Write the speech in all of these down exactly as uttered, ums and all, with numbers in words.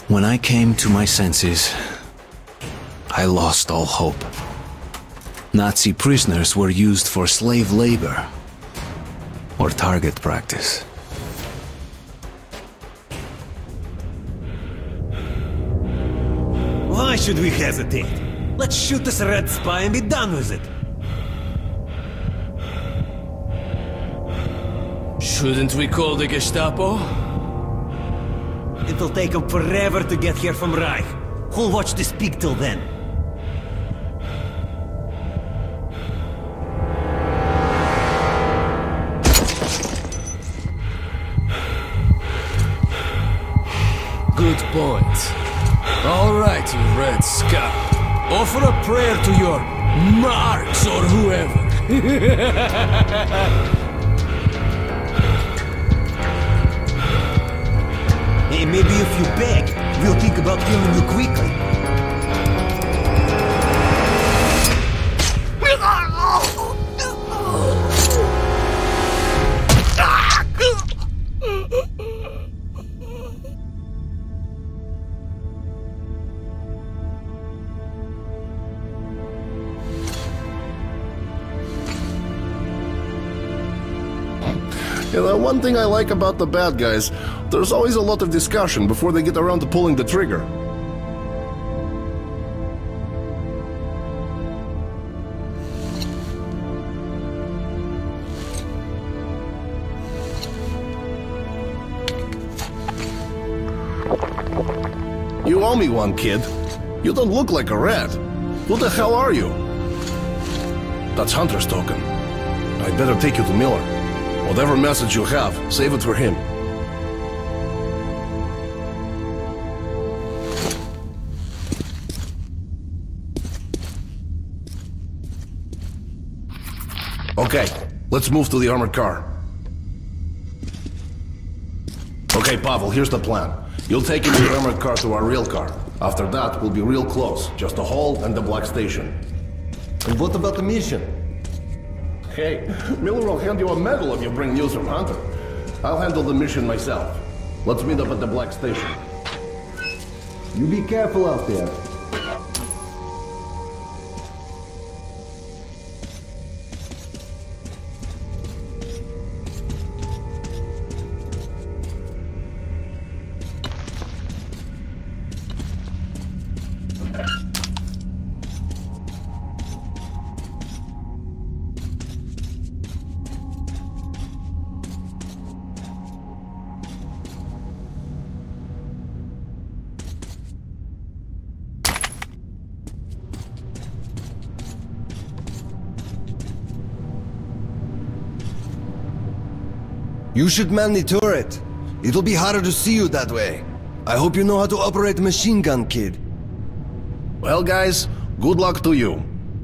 When I came to my senses, I lost all hope. Nazi prisoners were used for slave labor or target practice. Why should we hesitate? Let's shoot this red spy and be done with it. Shouldn't we call the Gestapo? It'll take them forever to get here from Reich. Who'll watch this peak till then? Good point. All right, you Red Scum. Offer a prayer to your Marx or whoever. Hey, maybe if you beg, we'll think about killing you quickly. You know, one thing I like about the bad guys, there's always a lot of discussion before they get around to pulling the trigger. You owe me one, kid. You don't look like a rat. Who the hell are you? That's Hunter's token. I'd better take you to Miller. Whatever message you have, save it for him. Okay, let's move to the armored car. Okay, Pavel, here's the plan. You'll take in the armored car to our real car. After that, we'll be real close. Just a hall and the black station. And what about the mission? Hey, Miller will hand you a medal if you bring news from Hunter. I'll handle the mission myself. Let's meet up at the black station. You be careful out there. You should man the turret. It'll be harder to see you that way. I hope you know how to operate a machine gun, kid. Well, guys, good luck to you.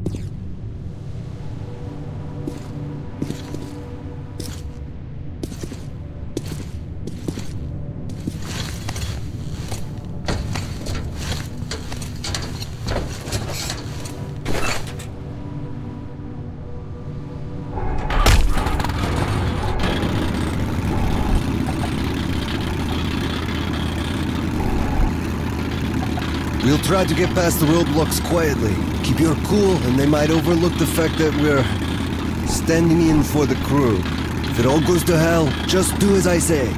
We'll try to get past the roadblocks quietly. Keep your cool, and they might overlook the fact that we're standing in for the crew. If it all goes to hell, just do as I say.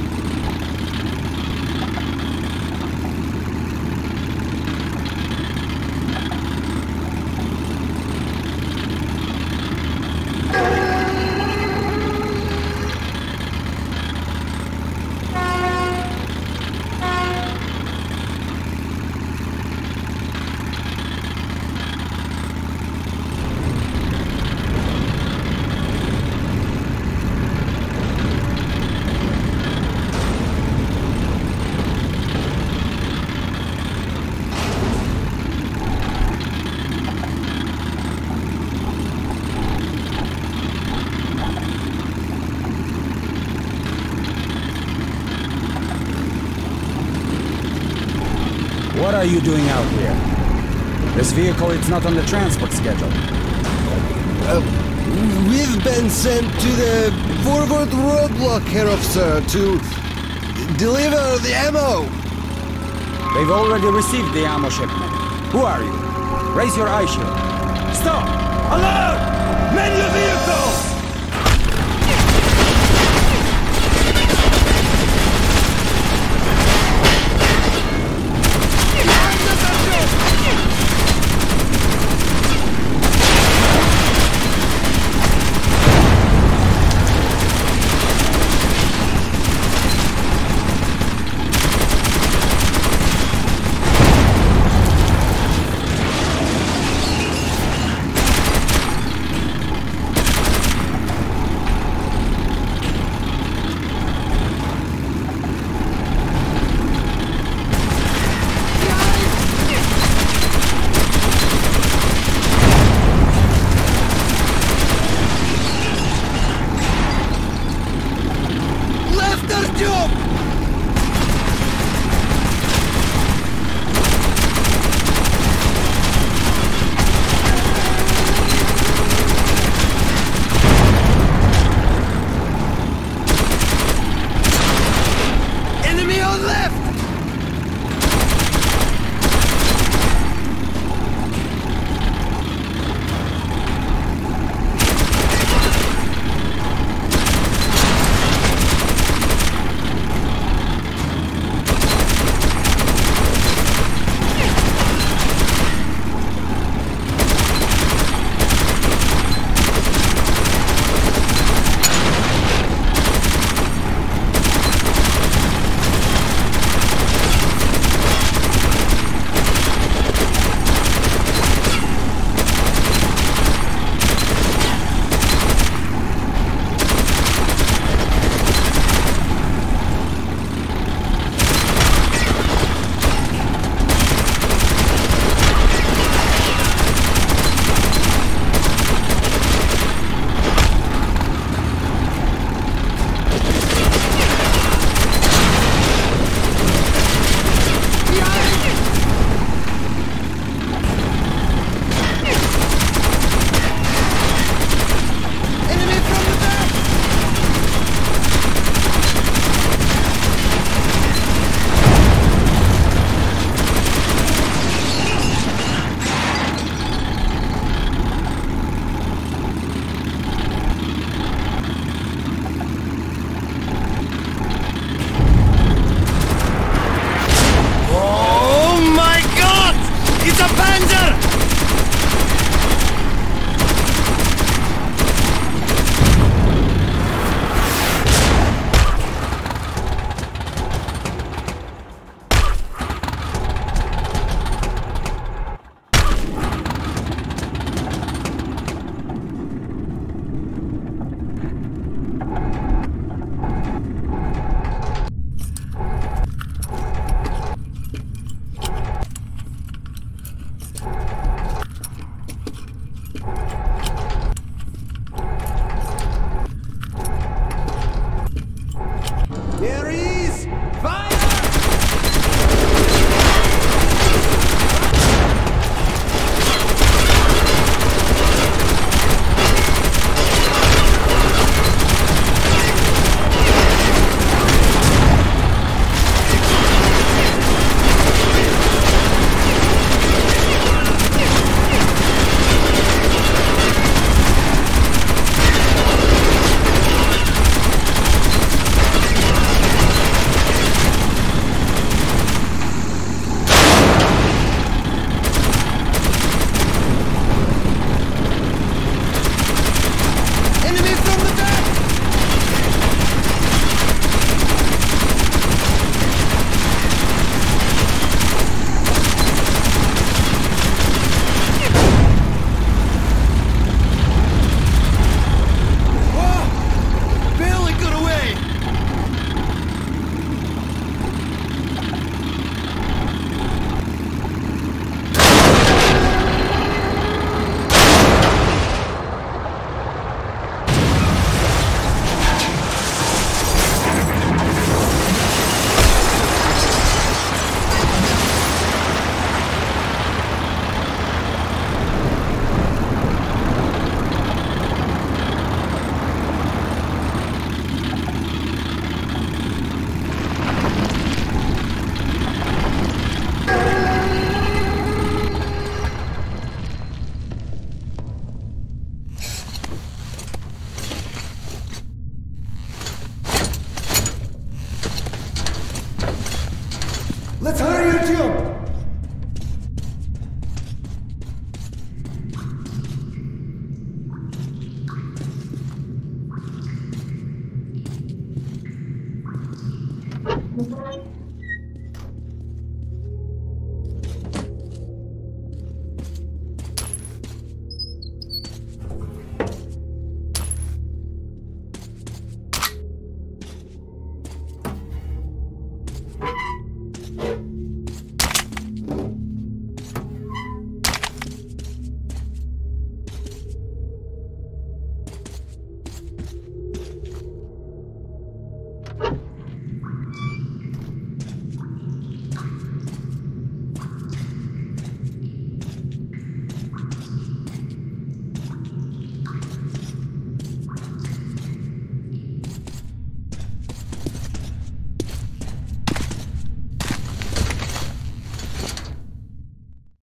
What are you doing out here? This vehicle is not on the transport schedule. Uh, we've been sent to the forward roadblock, Herr Officer, to deliver the ammo. They've already received the ammo shipment. Who are you? Raise your eye shield. Stop! Alert! Man your vehicles! Let's hurry, Artyom! You